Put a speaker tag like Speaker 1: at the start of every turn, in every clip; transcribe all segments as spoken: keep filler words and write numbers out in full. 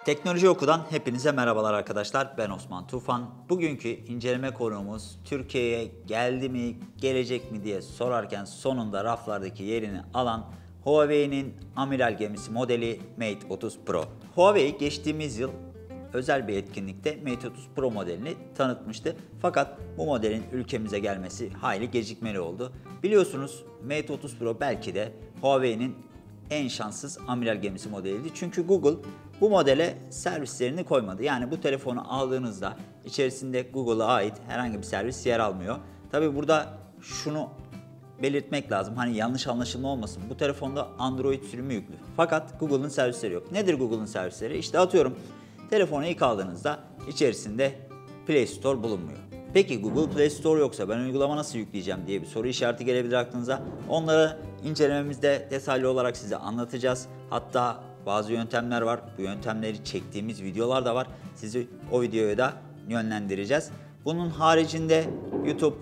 Speaker 1: Teknoloji Oku'dan hepinize merhabalar arkadaşlar. Ben Osman Tufan. Bugünkü inceleme konuğumuz Türkiye'ye geldi mi, gelecek mi diye sorarken sonunda raflardaki yerini alan Huawei'nin amiral gemisi modeli Mate otuz Pro. Huawei geçtiğimiz yıl özel bir etkinlikte Mate otuz Pro modelini tanıtmıştı. Fakat bu modelin ülkemize gelmesi hayli gecikmeli oldu. Biliyorsunuz Mate otuz Pro belki de Huawei'nin en şanssız amiral gemisi modeliydi. Çünkü Google bu modele servislerini koymadı. Yani bu telefonu aldığınızda içerisinde Google'a ait herhangi bir servis yer almıyor. Tabi burada şunu belirtmek lazım. Hani yanlış anlaşılma olmasın. Bu telefonda Android sürümü yüklü. Fakat Google'ın servisleri yok. Nedir Google'ın servisleri? İşte atıyorum telefonu ilk aldığınızda içerisinde Play Store bulunmuyor. Peki Google Play Store yoksa ben uygulama nasıl yükleyeceğim diye bir soru işareti gelebilir aklınıza. Onları incelememizde detaylı olarak size anlatacağız. Hatta bazı yöntemler var. Bu yöntemleri çektiğimiz videolar da var. Sizi o videoya da yönlendireceğiz. Bunun haricinde YouTube,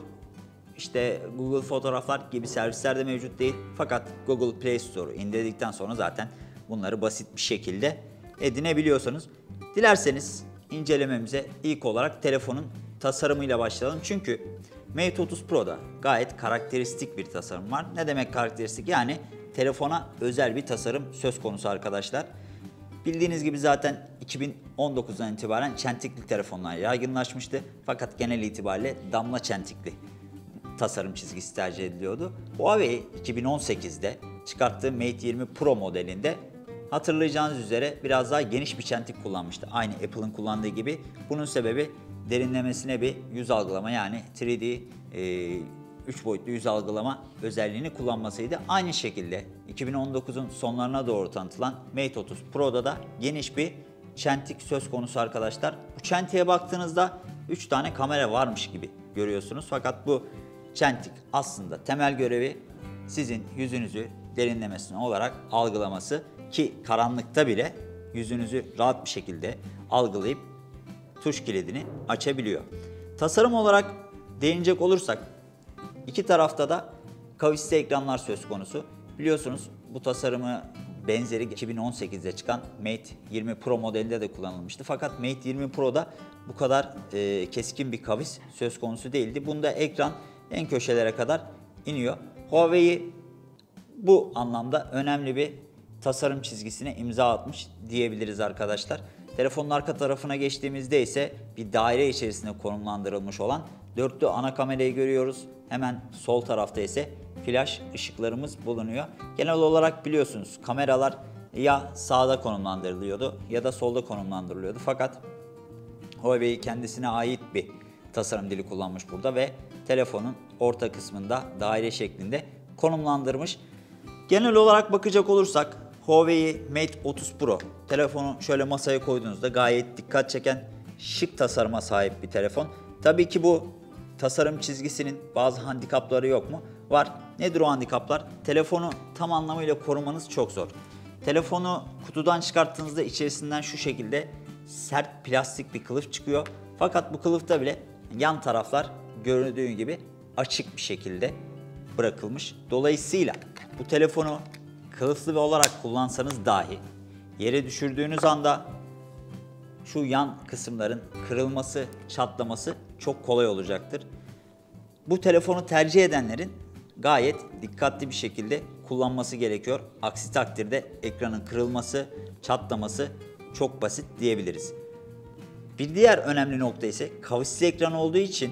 Speaker 1: işte Google Fotoğraflar gibi servisler de mevcut değil. Fakat Google Play Store'u indirdikten sonra zaten bunları basit bir şekilde edinebiliyorsunuz. Dilerseniz incelememize ilk olarak telefonun tasarımıyla başlayalım. Çünkü Mate otuz Pro'da gayet karakteristik bir tasarım var. Ne demek karakteristik? Yani telefona özel bir tasarım söz konusu arkadaşlar. Bildiğiniz gibi zaten iki bin on dokuzdan itibaren çentikli telefonlar yaygınlaşmıştı. Fakat genel itibariyle damla çentikli tasarım çizgisi tercih ediliyordu. Huawei iki bin on sekizde çıkarttığı Mate yirmi Pro modelinde hatırlayacağınız üzere biraz daha geniş bir çentik kullanmıştı. Aynı Apple'ın kullandığı gibi. Bunun sebebi derinlemesine bir yüz algılama, yani üç D e, üç boyutlu yüz algılama özelliğini kullanmasıydı. Aynı şekilde iki bin on dokuzun sonlarına doğru tanıtılan Mate otuz Pro'da da geniş bir çentik söz konusu arkadaşlar. Bu çentiğe baktığınızda üç tane kamera varmış gibi görüyorsunuz. Fakat bu çentik aslında temel görevi sizin yüzünüzü derinlemesine olarak algılaması, ki karanlıkta bile yüzünüzü rahat bir şekilde algılayıp tuş kilidini açabiliyor. Tasarım olarak değinecek olursak iki tarafta da kavisli ekranlar söz konusu. Biliyorsunuz bu tasarımı benzeri iki bin on sekizde çıkan Mate yirmi Pro modelinde de kullanılmıştı. Fakat Mate yirmi Pro'da bu kadar e, keskin bir kavis söz konusu değildi. Bunda ekran en köşelere kadar iniyor. Huawei bu anlamda önemli bir tasarım çizgisine imza atmış diyebiliriz arkadaşlar. Telefonun arka tarafına geçtiğimizde ise bir daire içerisinde konumlandırılmış olan dörtlü ana kamerayı görüyoruz. Hemen sol tarafta ise flash ışıklarımız bulunuyor. Genel olarak biliyorsunuz kameralar ya sağda konumlandırılıyordu ya da solda konumlandırılıyordu. Fakat Huawei kendisine ait bir tasarım dili kullanmış burada ve telefonun orta kısmında daire şeklinde konumlandırmış. Genel olarak bakacak olursak Huawei Mate otuz Pro telefonu şöyle masaya koyduğunuzda gayet dikkat çeken şık tasarıma sahip bir telefon. Tabii ki bu tasarım çizgisinin bazı handikapları yok mu? Var. Nedir o handikaplar? Telefonu tam anlamıyla korumanız çok zor. Telefonu kutudan çıkarttığınızda içerisinden şu şekilde sert plastik bir kılıf çıkıyor. Fakat bu kılıfta bile yan taraflar görüldüğü gibi açık bir şekilde bırakılmış. Dolayısıyla bu telefonu kılıflı olarak kullansanız dahi yere düşürdüğünüz anda şu yan kısımların kırılması, çatlaması çok kolay olacaktır. Bu telefonu tercih edenlerin gayet dikkatli bir şekilde kullanması gerekiyor. Aksi takdirde ekranın kırılması, çatlaması çok basit diyebiliriz. Bir diğer önemli nokta ise kavisli ekran olduğu için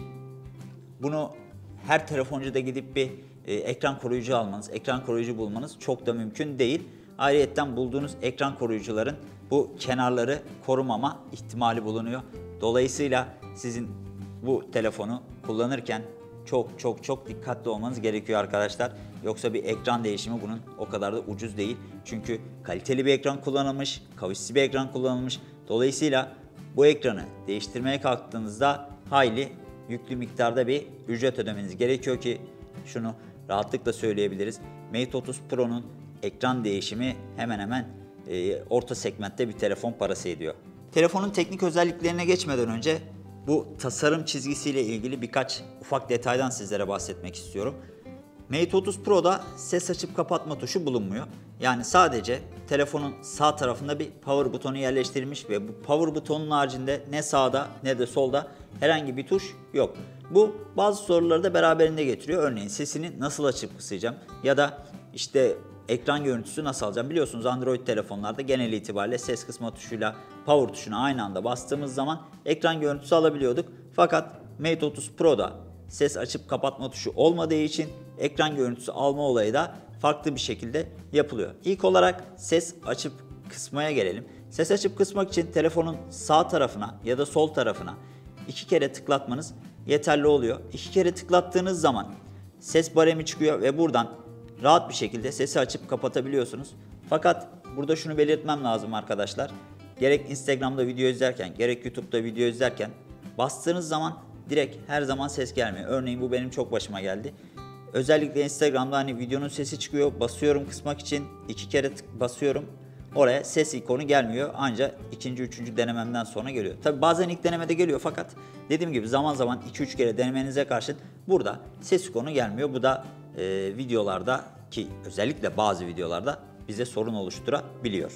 Speaker 1: bunu her telefoncuda gidip bir e, ekran koruyucu almanız, ekran koruyucu bulmanız çok da mümkün değil. Ayrıyeten bulduğunuz ekran koruyucuların bu kenarları korumama ihtimali bulunuyor. Dolayısıyla sizin bu telefonu kullanırken çok çok çok dikkatli olmanız gerekiyor arkadaşlar. Yoksa bir ekran değişimi bunun o kadar da ucuz değil. Çünkü kaliteli bir ekran kullanılmış, kavisli bir ekran kullanılmış. Dolayısıyla bu ekranı değiştirmeye kalktığınızda hayli yüklü miktarda bir ücret ödemeniz gerekiyor ki şunu rahatlıkla söyleyebiliriz. Mate otuz Pro'nun ekran değişimi hemen hemen e, orta segmentte bir telefon parası ediyor. Telefonun teknik özelliklerine geçmeden önce bu tasarım çizgisiyle ilgili birkaç ufak detaydan sizlere bahsetmek istiyorum. Mate otuz Pro'da ses açıp kapatma tuşu bulunmuyor. Yani sadece telefonun sağ tarafında bir power butonu yerleştirilmiş ve bu power butonun haricinde ne sağda ne de solda herhangi bir tuş yok. Bu bazı soruları da beraberinde getiriyor. Örneğin sesini nasıl açıp kısacağım ya da işte ekran görüntüsü nasıl alacağım? Biliyorsunuz Android telefonlarda genel itibariyle ses kısma tuşuyla power tuşuna aynı anda bastığımız zaman ekran görüntüsü alabiliyorduk. Fakat Mate otuz Pro'da ses açıp kapatma tuşu olmadığı için ekran görüntüsü alma olayı da farklı bir şekilde yapılıyor. İlk olarak ses açıp kısmaya gelelim. Ses açıp kısmak için telefonun sağ tarafına ya da sol tarafına iki kere tıklatmanız yeterli oluyor. İki kere tıklattığınız zaman ses baremi çıkıyor ve buradan rahat bir şekilde sesi açıp kapatabiliyorsunuz. Fakat burada şunu belirtmem lazım arkadaşlar. Gerek Instagram'da video izlerken, gerek YouTube'da video izlerken bastığınız zaman direkt her zaman ses gelmiyor. Örneğin bu benim çok başıma geldi. Özellikle Instagram'da hani videonun sesi çıkıyor, basıyorum kısmak için, iki kere basıyorum. Oraya ses ikonu gelmiyor, ancak ikinci, üçüncü denememden sonra geliyor. Tabi bazen ilk denemede geliyor fakat dediğim gibi zaman zaman iki üç kere denemenize karşın burada ses ikonu gelmiyor. Bu da e, videolarda ki özellikle bazı videolarda bize sorun oluşturabiliyor.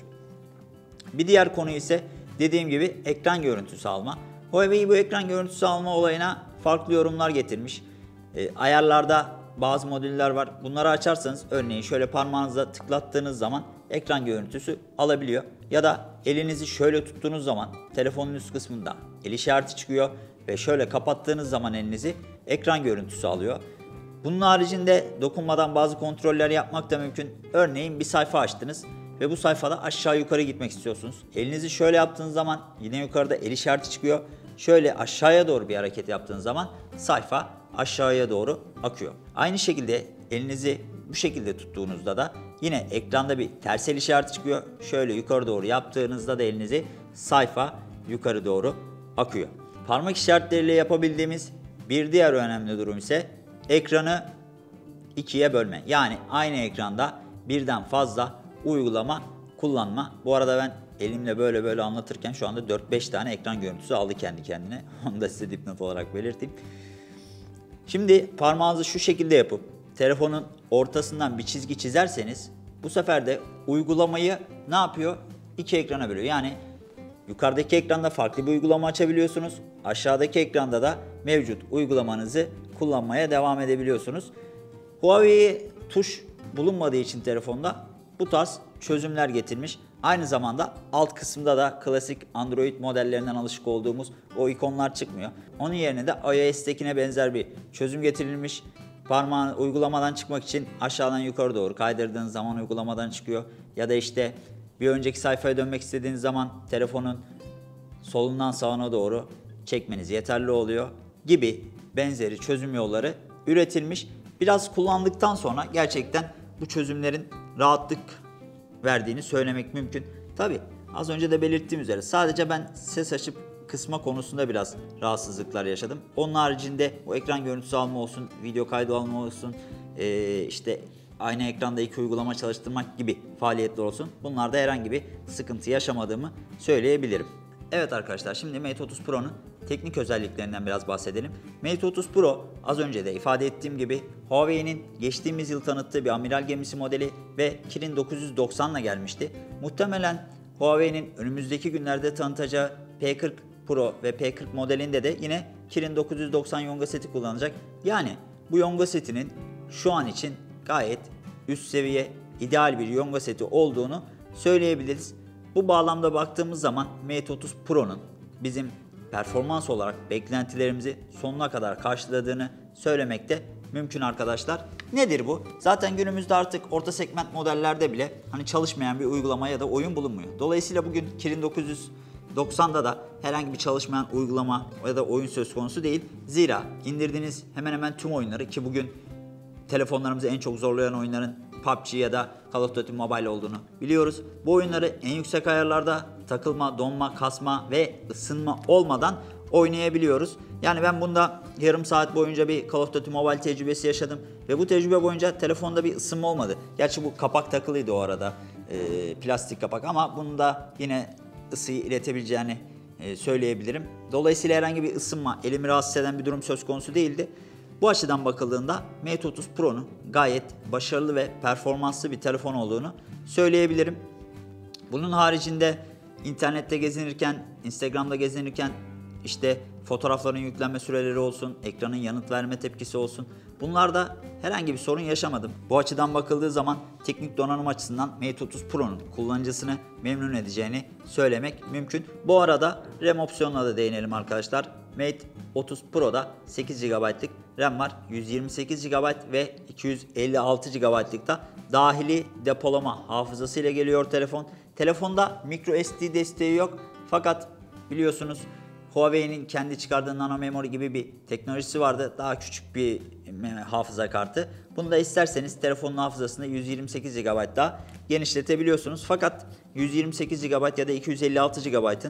Speaker 1: Bir diğer konu ise dediğim gibi ekran görüntüsü alma. Huawei bu ekran görüntüsü alma olayına farklı yorumlar getirmiş. E, ayarlarda bazı modüller var. Bunları açarsanız örneğin şöyle parmağınızla tıklattığınız zaman ekran görüntüsü alabiliyor. Ya da elinizi şöyle tuttuğunuz zaman telefonun üst kısmında el işareti çıkıyor ve şöyle kapattığınız zaman elinizi ekran görüntüsü alıyor. Bunun haricinde dokunmadan bazı kontroller yapmak da mümkün. Örneğin bir sayfa açtınız ve bu sayfada aşağı yukarı gitmek istiyorsunuz. Elinizi şöyle yaptığınız zaman yine yukarıda el işareti çıkıyor. Şöyle aşağıya doğru bir hareket yaptığınız zaman sayfa aşağıya doğru akıyor. Aynı şekilde elinizi bu şekilde tuttuğunuzda da yine ekranda bir ters el işareti çıkıyor. Şöyle yukarı doğru yaptığınızda da elinizi sayfa yukarı doğru akıyor. Parmak işaretleriyle yapabildiğimiz bir diğer önemli durum ise ekranı ikiye bölme. Yani aynı ekranda birden fazla uygulama kullanma. Bu arada ben elimle böyle böyle anlatırken şu anda dört beş tane ekran görüntüsü aldı kendi kendine. Onu da size dipnot olarak belirteyim. Şimdi parmağınızı şu şekilde yapıp telefonun ortasından bir çizgi çizerseniz bu sefer de uygulamayı ne yapıyor? İki ekrana bölüyor. Yani yukarıdaki ekranda farklı bir uygulama açabiliyorsunuz. Aşağıdaki ekranda da mevcut uygulamanızı kullanmaya devam edebiliyorsunuz. Huawei tuş bulunmadığı için telefonda bu tarz çözümler getirmiş. Aynı zamanda alt kısımda da klasik Android modellerinden alışık olduğumuz o ikonlar çıkmıyor. Onun yerine de iOS'tekine benzer bir çözüm getirilmiş. Parmağın uygulamadan çıkmak için aşağıdan yukarı doğru kaydırdığınız zaman uygulamadan çıkıyor. Ya da işte bir önceki sayfaya dönmek istediğiniz zaman telefonun solundan sağına doğru çekmeniz yeterli oluyor gibi benzeri çözüm yolları üretilmiş. Biraz kullandıktan sonra gerçekten bu çözümlerin rahatlık verdiğini söylemek mümkün. Tabi az önce de belirttiğim üzere sadece ben ses açıp kısma konusunda biraz rahatsızlıklar yaşadım. Onun haricinde o ekran görüntüsü alma olsun, video kaydı alma olsun, ee, işte aynı ekranda iki uygulama çalıştırmak gibi faaliyetler olsun. Bunlarda herhangi bir sıkıntı yaşamadığımı söyleyebilirim. Evet arkadaşlar, şimdi Mate otuz Pro'nun teknik özelliklerinden biraz bahsedelim. Mate otuz Pro az önce de ifade ettiğim gibi Huawei'nin geçtiğimiz yıl tanıttığı bir amiral gemisi modeli ve Kirin dokuz yüz doksan ile gelmişti. Muhtemelen Huawei'nin önümüzdeki günlerde tanıtacağı P kırk Pro ve P kırk modelinde de yine Kirin dokuz yüz doksan yonga seti kullanacak. Yani bu yonga setinin şu an için gayet üst seviye, ideal bir yonga seti olduğunu söyleyebiliriz. Bu bağlamda baktığımız zaman Mate otuz Pro'nun bizim performans olarak beklentilerimizi sonuna kadar karşıladığını söylemek de mümkün arkadaşlar. Nedir bu? Zaten günümüzde artık orta segment modellerde bile hani çalışmayan bir uygulama ya da oyun bulunmuyor. Dolayısıyla bugün Kirin dokuz yüz doksanda da herhangi bir çalışmayan uygulama ya da oyun söz konusu değil. Zira indirdiğiniz hemen hemen tüm oyunları, ki bugün telefonlarımızı en çok zorlayan oyunların P U B G ya da Call of Duty Mobile olduğunu biliyoruz. Bu oyunları en yüksek ayarlarda takılma, donma, kasma ve ısınma olmadan oynayabiliyoruz. Yani ben bunda yarım saat boyunca bir Call of Duty Mobile tecrübesi yaşadım ve bu tecrübe boyunca telefonda bir ısınma olmadı. Gerçi bu kapak takılıydı o arada, e, plastik kapak, ama bunda yine ısıyı iletebileceğini e, söyleyebilirim. Dolayısıyla herhangi bir ısınma, elimi rahatsız eden bir durum söz konusu değildi. Bu açıdan bakıldığında Mate otuz Pro'nun gayet başarılı ve performanslı bir telefon olduğunu söyleyebilirim. Bunun haricinde internette gezinirken, Instagram'da gezinirken işte fotoğrafların yüklenme süreleri olsun, ekranın yanıt verme tepkisi olsun. Bunlarda herhangi bir sorun yaşamadım. Bu açıdan bakıldığı zaman teknik donanım açısından Mate otuz Pro'nun kullanıcısını memnun edeceğini söylemek mümkün. Bu arada RAM opsiyonuna da değinelim arkadaşlar. Mate otuz Pro'da sekiz gigabaytlık RAM var. yüz yirmi sekiz gigabayt ve iki yüz elli altı gigabaytlık da dahili depolama hafızası ile geliyor telefon. Telefonda micro S D desteği yok. Fakat biliyorsunuz Huawei'nin kendi çıkardığı nano memory gibi bir teknolojisi vardı. Daha küçük bir hafıza kartı. Bunu da isterseniz telefonun hafızasını yüz yirmi sekiz gigabayt daha genişletebiliyorsunuz. Fakat yüz yirmi sekiz gigabayt ya da iki yüz elli altı gigabaytın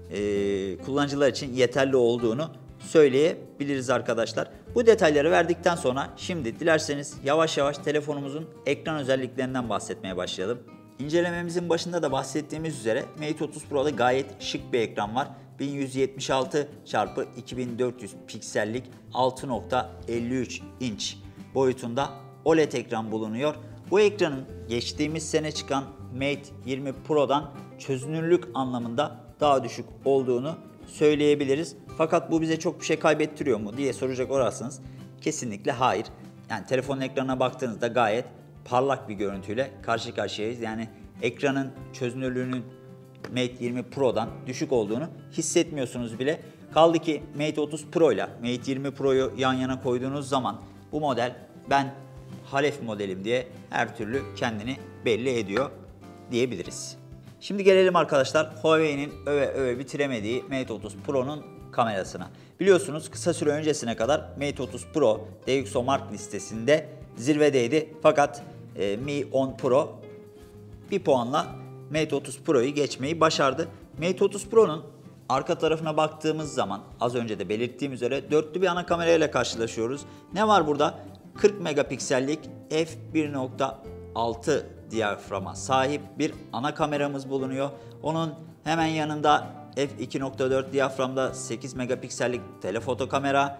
Speaker 1: e, kullanıcılar için yeterli olduğunu söyleyebiliriz arkadaşlar. Bu detayları verdikten sonra şimdi dilerseniz yavaş yavaş telefonumuzun ekran özelliklerinden bahsetmeye başlayalım. İncelememizin başında da bahsettiğimiz üzere Mate otuz Pro'da gayet şık bir ekran var. bin yüz yetmiş altı çarpı iki bin dört yüz piksellik altı nokta elli üç inç boyutunda O L E D ekran bulunuyor. Bu ekranın geçtiğimiz sene çıkan Mate yirmi Pro'dan çözünürlük anlamında daha düşük olduğunu söyleyebiliriz. Fakat bu bize çok bir şey kaybettiriyor mu diye soracak olursanız kesinlikle hayır. Yani telefonun ekranına baktığınızda gayet parlak bir görüntüyle karşı karşıyayız. Yani ekranın çözünürlüğünün Mate yirmi Pro'dan düşük olduğunu hissetmiyorsunuz bile. Kaldı ki Mate otuz Pro ile Mate yirmi Pro'yu yan yana koyduğunuz zaman bu model ben Halef modelim diye her türlü kendini belli ediyor diyebiliriz. Şimdi gelelim arkadaşlar Huawei'nin öve öve bitiremediği Mate otuz Pro'nun kamerasına. Biliyorsunuz kısa süre öncesine kadar Mate otuz Pro DxOMark listesinde zirvedeydi. Fakat e, Mi on Pro bir puanla Mate otuz Pro'yu geçmeyi başardı. Mate otuz Pro'nun arka tarafına baktığımız zaman az önce de belirttiğim üzere dörtlü bir ana kamerayla karşılaşıyoruz. Ne var burada? kırk megapiksellik f bir nokta altı diyaframa sahip bir ana kameramız bulunuyor. Onun hemen yanında f iki nokta dört diyaframda sekiz megapiksellik telefoto kamera.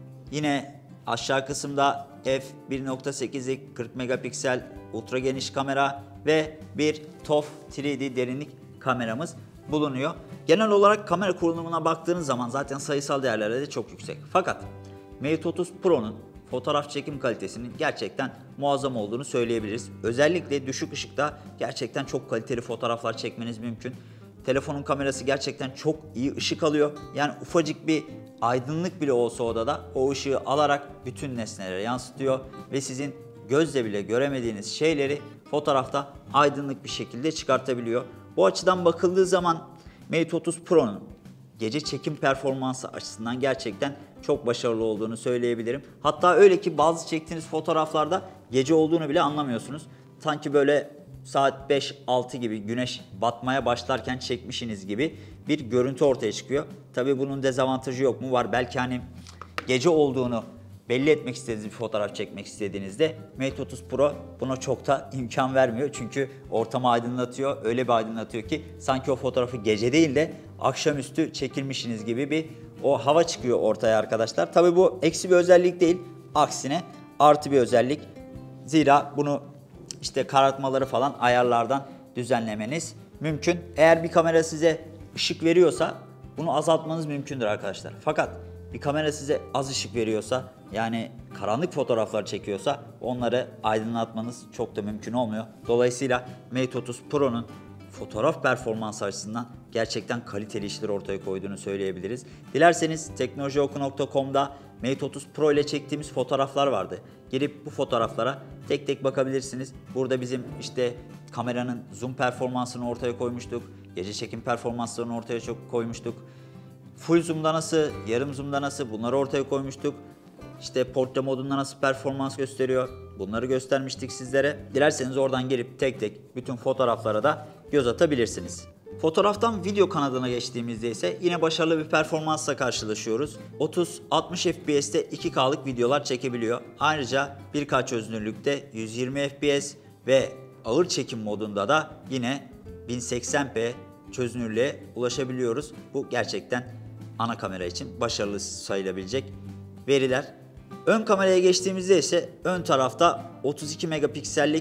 Speaker 1: Yine aşağı kısımda f bir nokta sekizlik kırk megapiksel ultra geniş kamera ve bir T O F üç D derinlik kameramız bulunuyor. Genel olarak kamera kurulumuna baktığınız zaman zaten sayısal değerleri de çok yüksek. Fakat Mate otuz Pro'nun fotoğraf çekim kalitesinin gerçekten muazzam olduğunu söyleyebiliriz. Özellikle düşük ışıkta gerçekten çok kaliteli fotoğraflar çekmeniz mümkün. Telefonun kamerası gerçekten çok iyi ışık alıyor. Yani ufacık bir aydınlık bile olsa odada o ışığı alarak bütün nesnelere yansıtıyor ve sizin gözle bile göremediğiniz şeyleri fotoğrafta aydınlık bir şekilde çıkartabiliyor. Bu açıdan bakıldığı zaman Mate otuz Pro'nun gece çekim performansı açısından gerçekten çok başarılı olduğunu söyleyebilirim. Hatta öyle ki bazı çektiğiniz fotoğraflarda gece olduğunu bile anlamıyorsunuz. Sanki böyle saat beş altı gibi güneş batmaya başlarken çekmişsiniz gibi bir görüntü ortaya çıkıyor. Tabii bunun dezavantajı yok mu? Var. Belki hani gece olduğunu belli etmek istediğiniz bir fotoğraf çekmek istediğinizde Mate otuz Pro buna çok da imkan vermiyor. Çünkü ortamı aydınlatıyor. Öyle bir aydınlatıyor ki sanki o fotoğrafı gece değil de akşamüstü çekilmişsiniz gibi bir o hava çıkıyor ortaya arkadaşlar. Tabii bu eksi bir özellik değil. Aksine artı bir özellik. Zira bunu işte karartmaları falan ayarlardan düzenlemeniz mümkün. Eğer bir kamera size ışık veriyorsa bunu azaltmanız mümkündür arkadaşlar. Fakat bir kamera size az ışık veriyorsa yani karanlık fotoğraflar çekiyorsa onları aydınlatmanız çok da mümkün olmuyor. Dolayısıyla Mate otuz Pro'nun fotoğraf performansı açısından gerçekten kaliteli işler ortaya koyduğunu söyleyebiliriz. Dilerseniz teknolojioku nokta com'da Mate otuz Pro ile çektiğimiz fotoğraflar vardı. Gelip bu fotoğraflara tek tek bakabilirsiniz. Burada bizim işte kameranın zoom performansını ortaya koymuştuk. Gece çekim performanslarını ortaya çok koymuştuk. Full zoom'da nasıl, yarım zoom'da nasıl bunları ortaya koymuştuk. İşte portre modunda nasıl performans gösteriyor bunları göstermiştik sizlere. Dilerseniz oradan gelip tek tek bütün fotoğraflara da göz atabilirsiniz. Fotoğraftan video kanadına geçtiğimizde ise yine başarılı bir performansla karşılaşıyoruz. otuz altmış F P S'te iki K'lık videolar çekebiliyor. Ayrıca bir K çözünürlükte yüz yirmi F P S ve ağır çekim modunda da yine bin seksen p çözünürlüğe ulaşabiliyoruz. Bu gerçekten ana kamera için başarılı sayılabilecek veriler. Ön kameraya geçtiğimizde ise ön tarafta otuz iki megapiksellik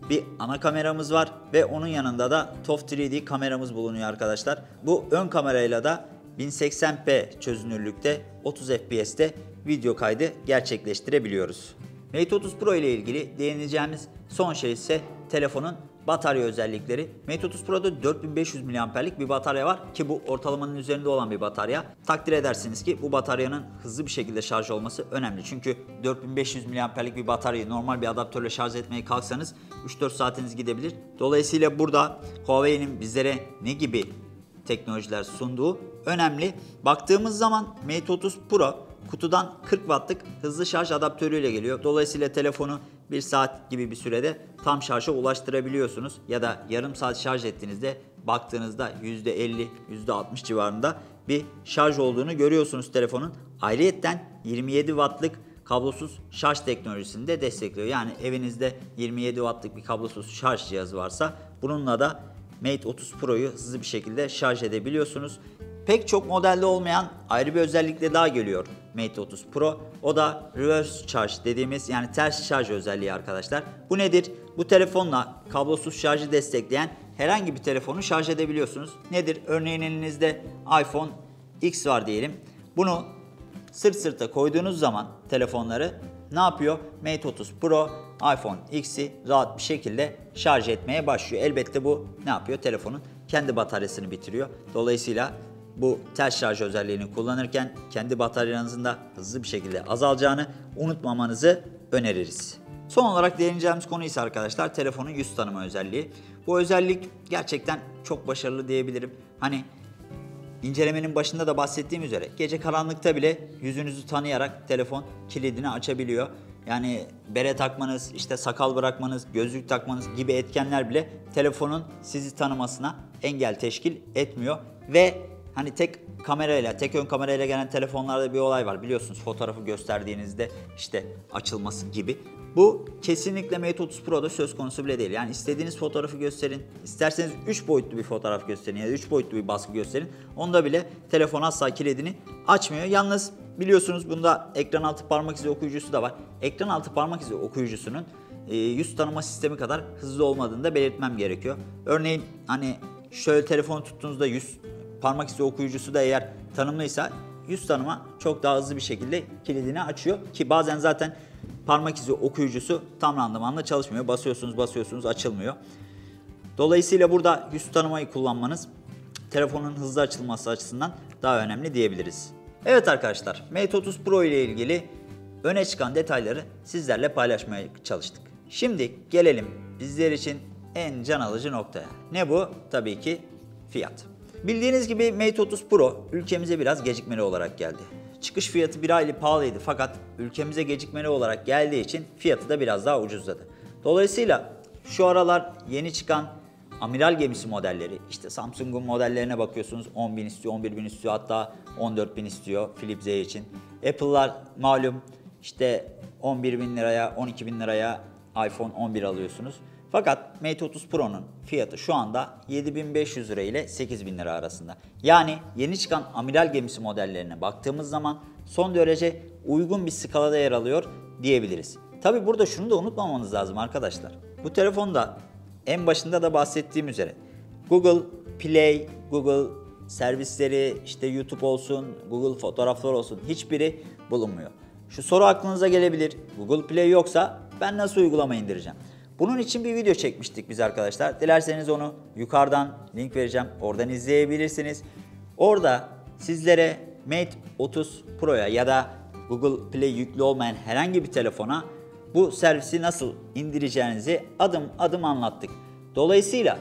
Speaker 1: bir ana kameramız var ve onun yanında da T O F üç D kameramız bulunuyor arkadaşlar. Bu ön kamerayla da bin seksen p çözünürlükte otuz F P S'te video kaydı gerçekleştirebiliyoruz. Mate otuz Pro ile ilgili değineceğimiz son şey ise telefonun batarya özellikleri. Mate otuz Pro'da dört bin beş yüz miliamperlik bir batarya var ki bu ortalamanın üzerinde olan bir batarya. Takdir edersiniz ki bu bataryanın hızlı bir şekilde şarj olması önemli. Çünkü dört bin beş yüz miliamperlik bir bataryayı normal bir adaptörle şarj etmeye kalksanız üç dört saatiniz gidebilir. Dolayısıyla burada Huawei'nin bizlere ne gibi teknolojiler sunduğu önemli. Baktığımız zaman Mate otuz Pro kutudan kırk wattlık hızlı şarj adaptörüyle geliyor. Dolayısıyla telefonu bir saat gibi bir sürede tam şarja ulaştırabiliyorsunuz. Ya da yarım saat şarj ettiğinizde baktığınızda yüzde elli yüzde altmış civarında bir şarj olduğunu görüyorsunuz telefonun. Ayrıyeten yirmi yedi wattlık kablosuz şarj teknolojisini de destekliyor. Yani evinizde yirmi yedi wattlık bir kablosuz şarj cihazı varsa bununla da Mate otuz Pro'yu hızlı bir şekilde şarj edebiliyorsunuz. Pek çok modelde olmayan ayrı bir özellikle daha geliyor Mate otuz Pro. O da reverse charge dediğimiz, yani ters şarj özelliği arkadaşlar. Bu nedir? Bu telefonla kablosuz şarjı destekleyen herhangi bir telefonu şarj edebiliyorsunuz. Nedir? Örneğin elinizde iPhone X var diyelim. Bunu sırt sırta koyduğunuz zaman telefonları ne yapıyor? Mate otuz Pro iPhone X'i rahat bir şekilde şarj etmeye başlıyor. Elbette bu ne yapıyor? Telefonun kendi bataryasını bitiriyor. Dolayısıyla bu ters şarj özelliğini kullanırken kendi bataryanızın da hızlı bir şekilde azalacağını unutmamanızı öneririz. Son olarak değineceğimiz konu ise arkadaşlar telefonun yüz tanıma özelliği. Bu özellik gerçekten çok başarılı diyebilirim. Hani incelemenin başında da bahsettiğim üzere gece karanlıkta bile yüzünüzü tanıyarak telefon kilidini açabiliyor. Yani bere takmanız, işte sakal bırakmanız, gözlük takmanız gibi etkenler bile telefonun sizi tanımasına engel teşkil etmiyor. Ve hani tek kamerayla, tek ön kamerayla gelen telefonlarda bir olay var. Biliyorsunuz fotoğrafı gösterdiğinizde işte açılması gibi. Bu kesinlikle Mate otuz Pro'da söz konusu bile değil. Yani istediğiniz fotoğrafı gösterin. İsterseniz üç boyutlu bir fotoğraf gösterin ya da üç boyutlu bir baskı gösterin. Onda bile telefon asla kilidini açmıyor. Yalnız biliyorsunuz bunda ekran altı parmak izi okuyucusu da var. Ekran altı parmak izi okuyucusunun yüz tanıma sistemi kadar hızlı olmadığını da belirtmem gerekiyor. Örneğin hani şöyle telefonu tuttuğunuzda yüz parmak izi okuyucusu da eğer tanımlıysa yüz tanıma çok daha hızlı bir şekilde kilidini açıyor. Ki bazen zaten parmak izi okuyucusu tam randımanla çalışmıyor. Basıyorsunuz basıyorsunuz açılmıyor. Dolayısıyla burada yüz tanımayı kullanmanız telefonun hızlı açılması açısından daha önemli diyebiliriz. Evet arkadaşlar, Mate otuz Pro ile ilgili öne çıkan detayları sizlerle paylaşmaya çalıştık. Şimdi gelelim bizler için en can alıcı noktaya. Ne bu? Tabii ki fiyat. Bildiğiniz gibi Mate otuz Pro ülkemize biraz gecikmeli olarak geldi. Çıkış fiyatı bir hayli pahalıydı fakat ülkemize gecikmeli olarak geldiği için fiyatı da biraz daha ucuzladı. Dolayısıyla şu aralar yeni çıkan amiral gemisi modelleri, işte Samsung'un modellerine bakıyorsunuz on bin istiyor, on bir bin istiyor, hatta on dört bin istiyor Flip Z için. Apple'lar malum işte on bir bin liraya, on iki bin liraya iPhone on bir alıyorsunuz. Fakat Mate otuz Pro'nun fiyatı şu anda yedi bin beş yüz lira ile sekiz bin lira arasında. Yani yeni çıkan amiral gemisi modellerine baktığımız zaman son derece uygun bir skalada yer alıyor diyebiliriz. Tabi burada şunu da unutmamanız lazım arkadaşlar. Bu telefonda en başında da bahsettiğim üzere Google Play, Google servisleri, işte YouTube olsun, Google fotoğraflar olsun hiçbiri bulunmuyor. Şu soru aklınıza gelebilir. Google Play yoksa ben nasıl uygulama indireceğim? Bunun için bir video çekmiştik biz arkadaşlar. Dilerseniz onu yukarıdan link vereceğim. Oradan izleyebilirsiniz. Orada sizlere Mate otuz Pro'ya ya da Google Play yüklü olmayan herhangi bir telefona bu servisi nasıl indireceğinizi adım adım anlattık. Dolayısıyla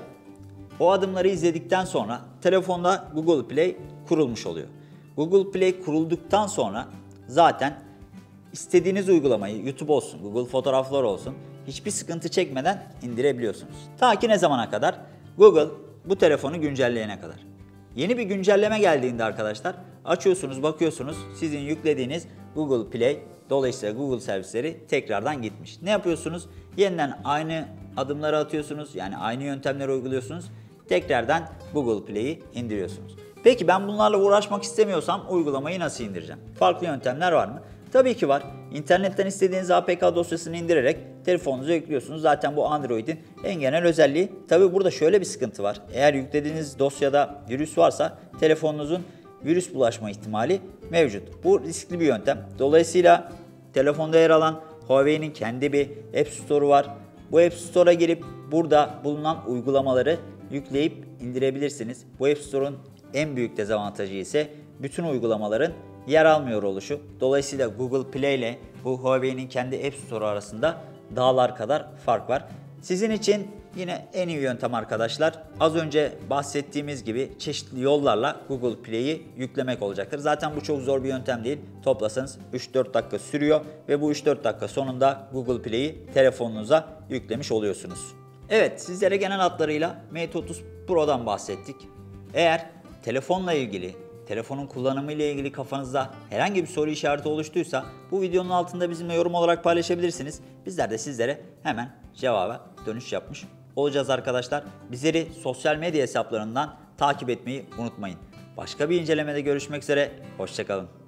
Speaker 1: o adımları izledikten sonra telefonda Google Play kurulmuş oluyor. Google Play kurulduktan sonra zaten istediğiniz uygulamayı YouTube olsun, Google fotoğraflar olsun hiçbir sıkıntı çekmeden indirebiliyorsunuz. Ta ki ne zamana kadar? Google bu telefonu güncelleyene kadar. Yeni bir güncelleme geldiğinde arkadaşlar açıyorsunuz, bakıyorsunuz sizin yüklediğiniz Google Play, dolayısıyla Google servisleri tekrardan gitmiş. Ne yapıyorsunuz? Yeniden aynı adımları atıyorsunuz, yani aynı yöntemleri uyguluyorsunuz. Tekrardan Google Play'i indiriyorsunuz. Peki ben bunlarla uğraşmak istemiyorsam uygulamayı nasıl indireceğim? Farklı yöntemler var mı? Tabii ki var. İnternetten istediğiniz A P K dosyasını indirerek telefonunuza yüklüyorsunuz. Zaten bu Android'in en genel özelliği. Tabi burada şöyle bir sıkıntı var. Eğer yüklediğiniz dosyada virüs varsa telefonunuzun virüs bulaşma ihtimali mevcut. Bu riskli bir yöntem. Dolayısıyla telefonda yer alan Huawei'nin kendi bir App Store'u var. Bu App Store'a girip burada bulunan uygulamaları yükleyip indirebilirsiniz. Bu App Store'un en büyük dezavantajı ise bütün uygulamaların yer almıyor oluşu. Dolayısıyla Google Play ile bu Huawei'nin kendi App Store arasında dağlar kadar fark var. Sizin için yine en iyi yöntem arkadaşlar, az önce bahsettiğimiz gibi çeşitli yollarla Google Play'i yüklemek olacaktır. Zaten bu çok zor bir yöntem değil. Toplasanız üç dört dakika sürüyor ve bu üç dört dakika sonunda Google Play'i telefonunuza yüklemiş oluyorsunuz. Evet, sizlere genel hatlarıyla Mate otuz Pro'dan bahsettik. Eğer telefonla ilgili, telefonun kullanımı ile ilgili kafanızda herhangi bir soru işareti oluştuysa bu videonun altında bizimle yorum olarak paylaşabilirsiniz. Bizler de sizlere hemen cevaba dönüş yapmış olacağız arkadaşlar. Bizleri sosyal medya hesaplarından takip etmeyi unutmayın. Başka bir incelemede görüşmek üzere, hoşça kalın.